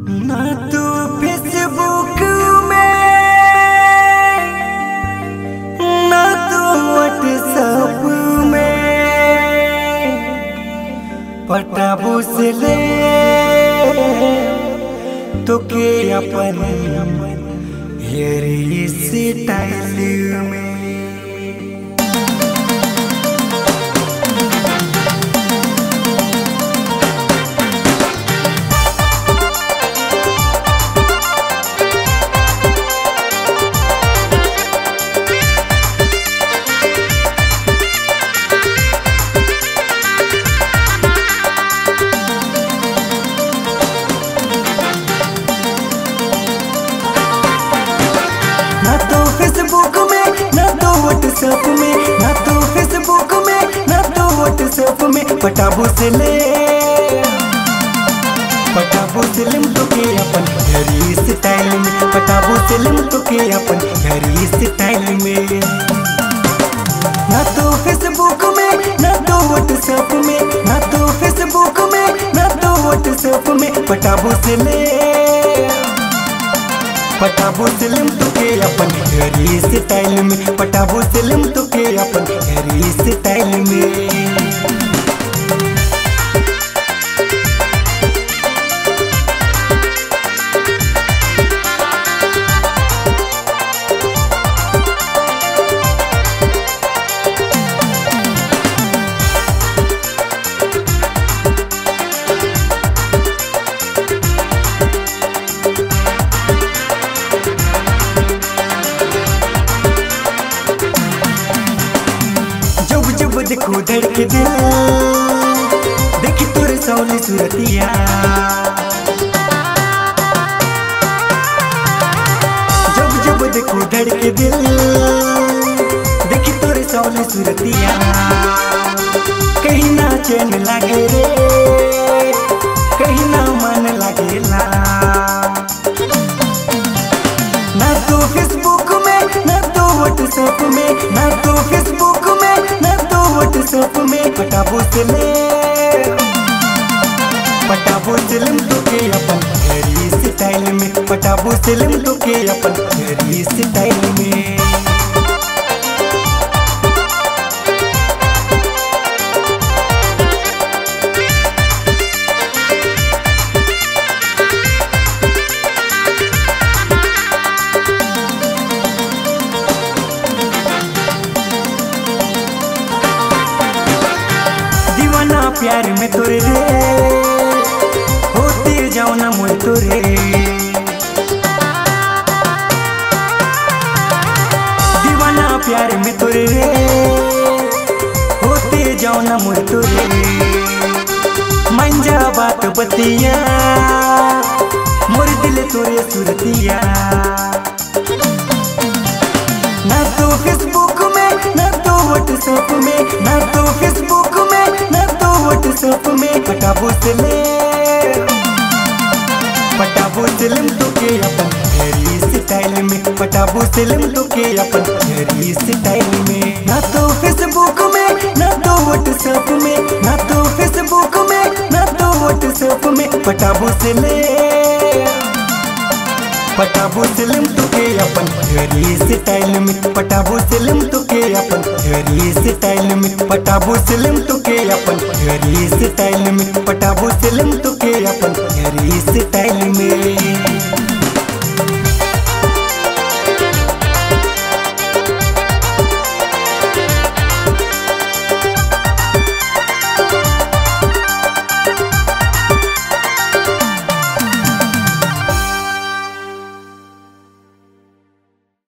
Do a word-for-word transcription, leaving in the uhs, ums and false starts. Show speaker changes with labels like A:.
A: ना तू फेसबुक में ना तू व्हाट्सएप में पटाबू से ले तो के अपन हेयर स्टाइल में ना तो फेसबुक में ना तो व्हाट्सएप में ना तो फेसबुक में ना तो व्हाट्सएप में पटाबू से ले पटाबू से लिम तो के अपन हेयर स्टाइल में पटाबू से लिम तो के अपन हेयर स्टाइल में ना तो फेसबुक में ना तो व्हाट्सएप में ना तो फेसबुक में ना तो व्हाट्सएप में पटाबू से ले पटाबू सिलम तो के अपन हेयर स्टाइल में पटाबू सिलम तो के अपन हेयर स्टाइल में देखो धड़के दिल देखी तोरे सौली सूरतिया जब जब देखो धड़के दिल देखी तोरे सौली सूरतिया कहीं ना चैन लागे रे कहीं ना मन लागेला ना तो फेसबुक में ना तो व्हाट्सएप में ना तो फेसबुक में ना तो व्हाट्सएप में पटाबू से ले पटाबू से लिम तो के अपन हेयर स्टाइल में पटाबू से लिम तो के अपन हेयर स्टाइल में प्यार में तोरे रे होते जाओ ना मोए तोरे दीवाना प्यार में तोरे रे होते जाओ ना मोए तोरे मंजा बात बतिया मोर दिल तोरे सुरतिया ना तो फेसबुक में ना तो व्हाट्सएप में ना तो फेसबुक में ना तो व्हाट्सएप में पटाबू से ले पटाबू से लिम तो के अपन हेयर स्टाइल में पटाबू से लिम तो के अपन हेयर स्टाइल में ना तो फेसबुक में ना तो व्हाट्सएप में ना तो फेसबुक में ना तो व्हाट्सएप में पटाबू से ले पटाबू सिलम तो के अपन हेयर स्टाइल में पटाबू सिलम तो के अपन हेयर स्टाइल में पटाबू सिलम तो के अपन हेयर स्टाइल में पटाबू सिलम तो के अपन हेयर स्टाइल में।